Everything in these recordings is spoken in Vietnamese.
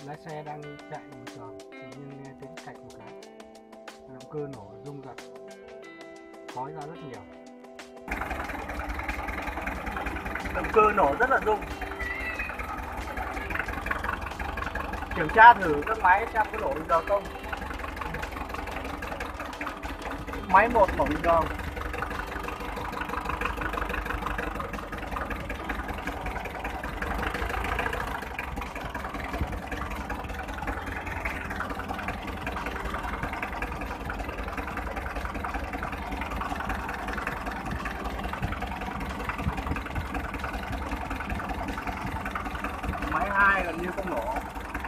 lái xe đang chạy bình thường, tự nhiên nghe tiếng cạch một cái, động cơ nổ rung giật, khói ra rất nhiều. Động cơ nổ rất là rung. Kiểm tra thử các máy xem có nổ bình thường không. Máy 1 nổ bình thường. Máy 2 gần như không nổ.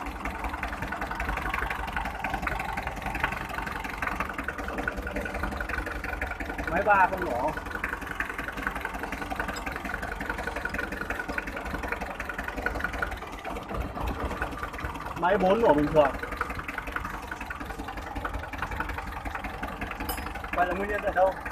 Máy 3 không nổ. Máy 4 nổ bình thường. Vậy là nguyên nhân ở đâu?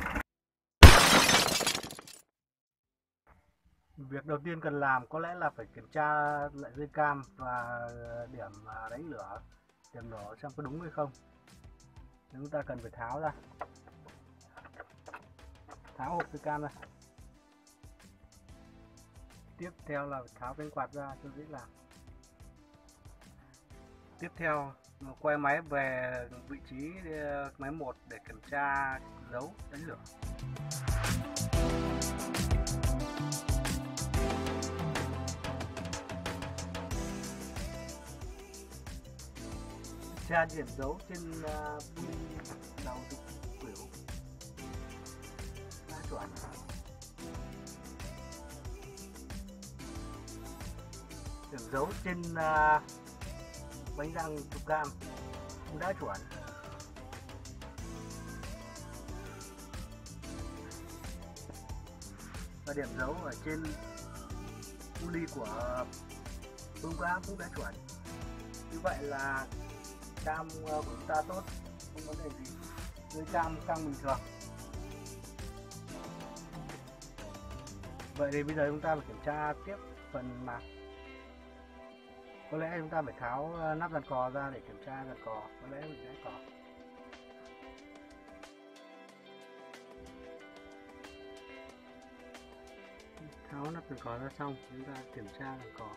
Việc đầu tiên cần làm có lẽ là phải kiểm tra lại dây cam và điểm đánh lửa, điểm nổ xem có đúng hay không. Chúng ta cần phải tháo ra, tháo hộp dây cam ra. Tiếp theo là tháo cánh quạt ra cho dễ làm. Tiếp theo quay máy về vị trí máy 1 để kiểm tra dấu đánh lửa. Kiểm tra điểm dấu trên pin đầu trục khuỷu đã chuẩn. Điểm dấu trên bánh răng trục cam cũng đã chuẩn. Và điểm dấu ở trên u ly của bơm cam cũng đã chuẩn. Như vậy là cam của chúng ta tốt, không vấn đề gì. Dây cam căng bình thường. Vậy thì bây giờ chúng ta phải kiểm tra tiếp phần mạc. Có lẽ chúng ta phải tháo nắp dàn cò ra để kiểm tra dàn cò. Có lẽ mình sẽ cò. Tháo nắp dàn cò ra xong, chúng ta kiểm tra dàn cò.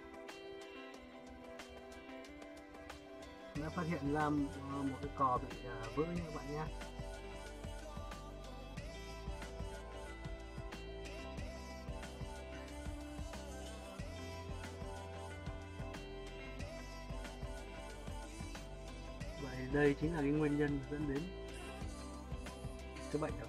Đã phát hiện ra một cái cò bị vỡ như các bạn nhé. Vậy đây chính là cái nguyên nhân dẫn đến cái bệnh đó.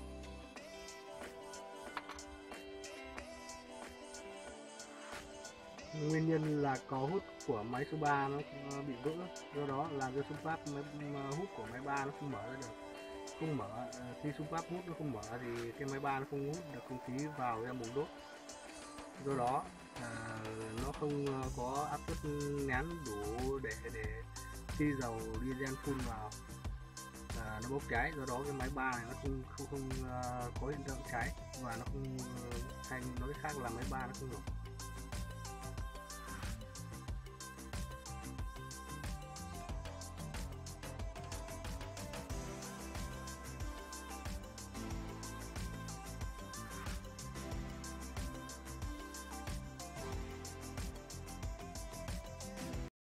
Nguyên nhân là cò hút của máy số 3 nó bị vỡ, do đó làm cho xung pháp máy hút của máy 3 nó không mở ra được. Không mở, khi xung pháp hút nó không mở thì cái máy 3 nó không hút được không khí vào ra buồng đốt. Do đó nó không có áp suất nén đủ để khi dầu diesel phun vào nó bốc cháy. Do đó cái máy 3 này nó không có hiện tượng cháy và nó không, hay nói khác là máy 3 nó không nổ.